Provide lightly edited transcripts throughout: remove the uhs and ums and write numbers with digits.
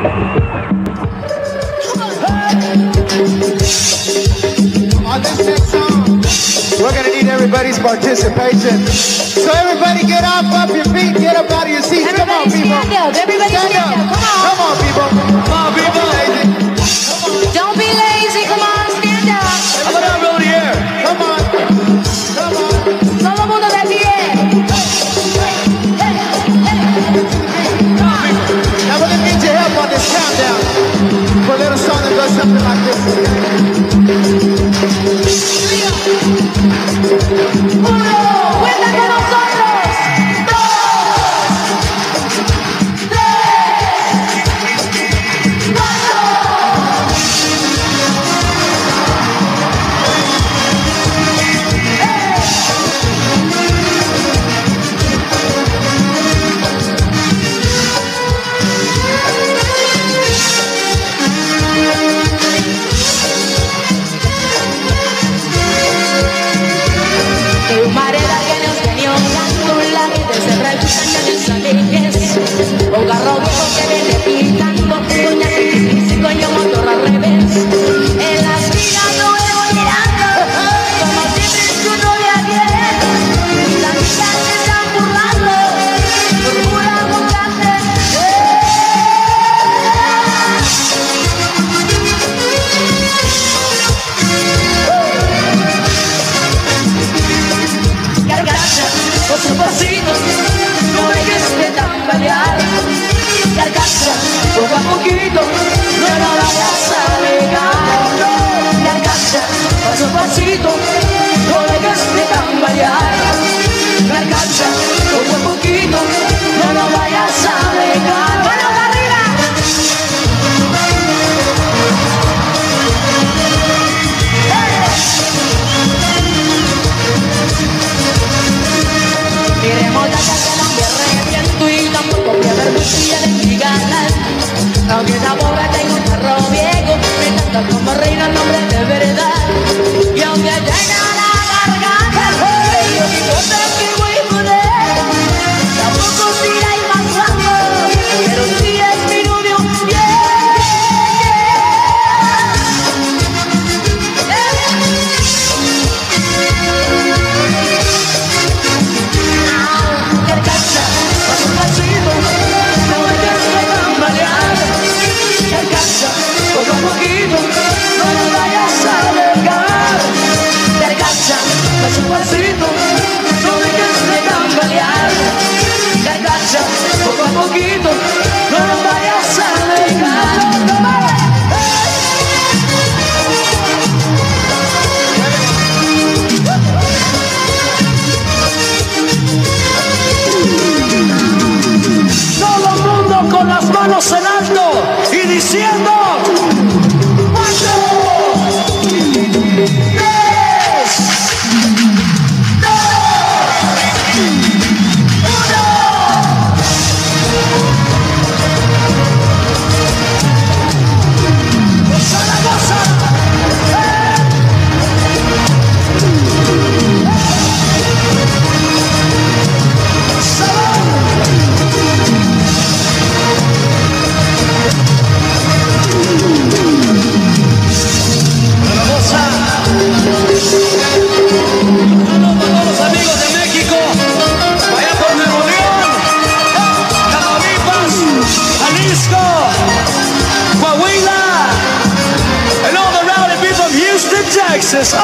On this next song, we're gonna need everybody's participation. So everybody get up your feet, get up out of your seats. Come on, people. Everybody stand up. Come on, people. Come on, people. Don't be lazy. Come on, stand up. How about everybody here? Come on. Come on. Todo el mundo de pie. Now we're gonna need your help on this countdown for a little song that goes something like this. Cuenta con nosotros. 2, 3, 4. Mareda que nos venía ahogando la vida se revisando en esa vejez. Un carro viejo que viene pintando, doña Cristi con yo motor al revés. En la esquina lo veo mirando, como siempre su novia bien. Las amigas se están burlando, por pura buscarte. Garganta, con su pasito, no dejes de tambalear. Garganta, poco a poquito, no la vayas a negar. Garganta, con su pasito, no dejes de tambalear. Garganta, poco a poquito, no la vayas a negar. ¡Manos arriba! Queremos la casa no me arrepiento y tampoco voy a ver bulla de mi galán. Aunque esa pobre tengo un carro viejo, me trata como reina el nombre de verdad. Y aunque tenga la garganta, yo mi cosa que voy a poner. Tampoco será el más guapo, pero sí es mi novio. Garganta, paso un pasito, no dejes de tambalear. Garganta, poco a poquito, no lo vayas a negar. Garganta, paso un pasito, no dejes de tambalear. Garganta, poco a poquito, no lo vayas a negar. Todo el mundo con las manos en alto y diciendo 4, 3, 2, 1. Zaragoza. Texas.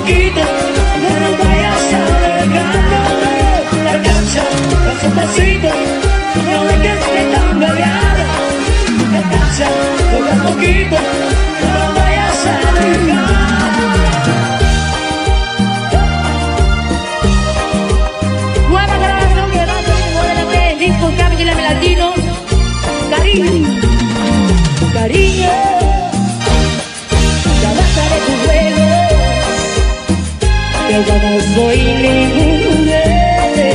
poquito, no nos vayas alejando. Alcanza, haz un pasito, no dejes de tambalear. Alcanza, poco a poquito, no nos vayas a alejar. Nueva grabación que va a salir modernamente en disco Capitán Latino. Cariño, cariño, ya basta de tu juego, que yo no soy ningún juguete.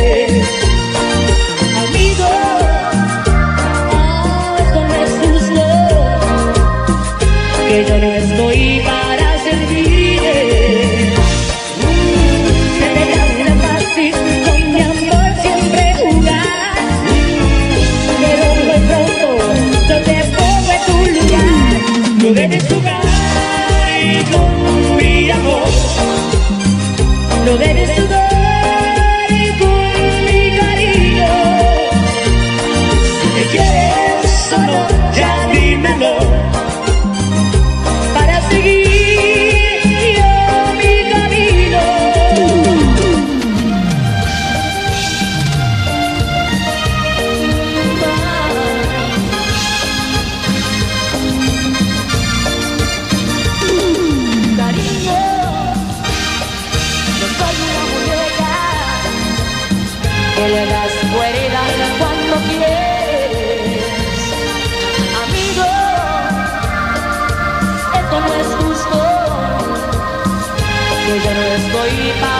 Amigo, esto no es justo, que yo no estoy para servirte. Se te hace fácil con mi amor siempre jugar, pero muy pronto yo te pongo en tu lugar. No debes jugar con mi amor, no debes jugar con mi cariño. Si me quieres o no, ya dímelo, para seguir yo mi camino. Cariño, no soy una muñeca que le das cuerda cuando quieres. Amigo, esto no es justo, que yo no estoy para